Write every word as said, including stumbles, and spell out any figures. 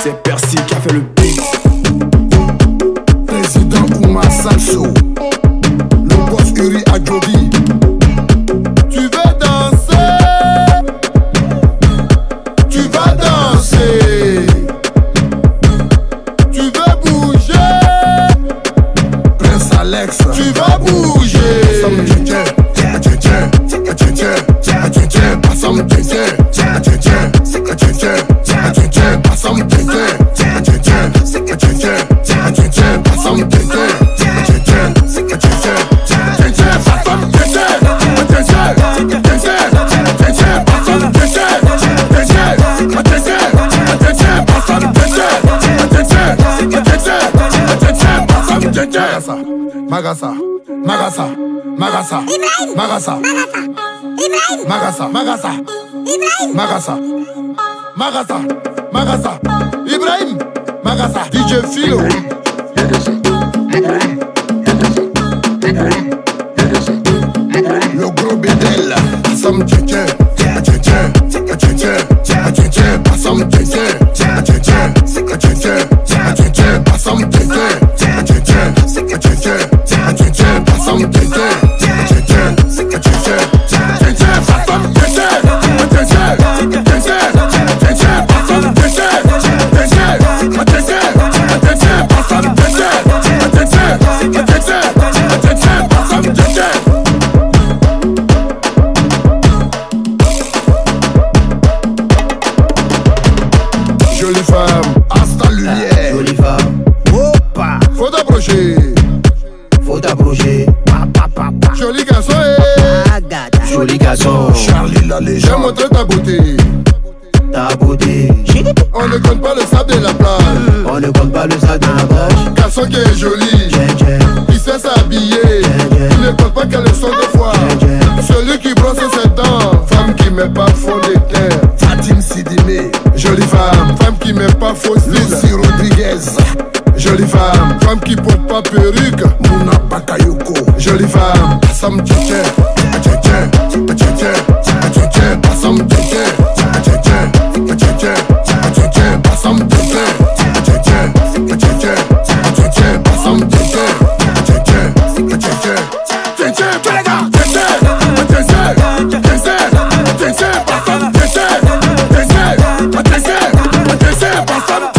C'est Percy qui a fait le beat. Président Oumar Sancho, le boss Uri Adjobi. Tu veux danser, tu vas danser. Tu veux bouger, Prince Alex, tu vas bouger. Magasa, Magasa, Magasa, Ibrahim, Magasa, Ibrahim, Magasa, Magasa, Ibrahim, Magasa, Magasa, Magasa, Ibrahim, Magasa, D J Philo. Le gros bédel, Passam Tchétché, Tchétché, Tchétché, Tchétché, Passam Tchétché, Tchétché, Tchétché, Tchétché, Passam Tchétché, Tchétché, Tchétché, Tchétché, Passam Tchétché, Tchétché, Tchétché, Tchétché, Passam Tchétché, Tchétché, Tchétché, Tchétché, Passam Tchétché, Tchétché, Tchétché, Tchétché, Passam Tchétché, Tchétché, Tchétché, Tchétché, Passam Tchétché. Jolie femme, hasta lumière. Jolie femme, opa, Faut t'approcher. faut t'approcher. Pa, pa, pa, pa. Joli garçon, eh. Agada. Joli garçon, Charlie la j'ai légende. Montré ta beauté. ta beauté. On ne compte pas le sable de la plage. On ne compte pas le sac dans la poche. Garçon qui est joli, Tchè, tchè, qui sait s'habiller. Il ne compte pas qu'elle sont de foi. Celui qui brosse ses dents. Femme qui met pas fond de terre. Fatim Sidimé. Jolie femme. Femme qui met pas faux style. Lucy Rodriguez. Jolie femme. Femme qui porte pas perruque. Mouna Bakayoko. Jolie femme. Passam Tchétché. Tchétché. Tchétché. Tchétché. Passam Tchétché. Tchétché. Tchétché. Tchétché. Passam Tchétché. Tchétché. Tchétché. Tchétché. Passam Tchétché. Tchétché. Tchétché. Tchétché. Tchétché. Tchétché. Passam Tchétché. Tchétché. Tchétché. Passam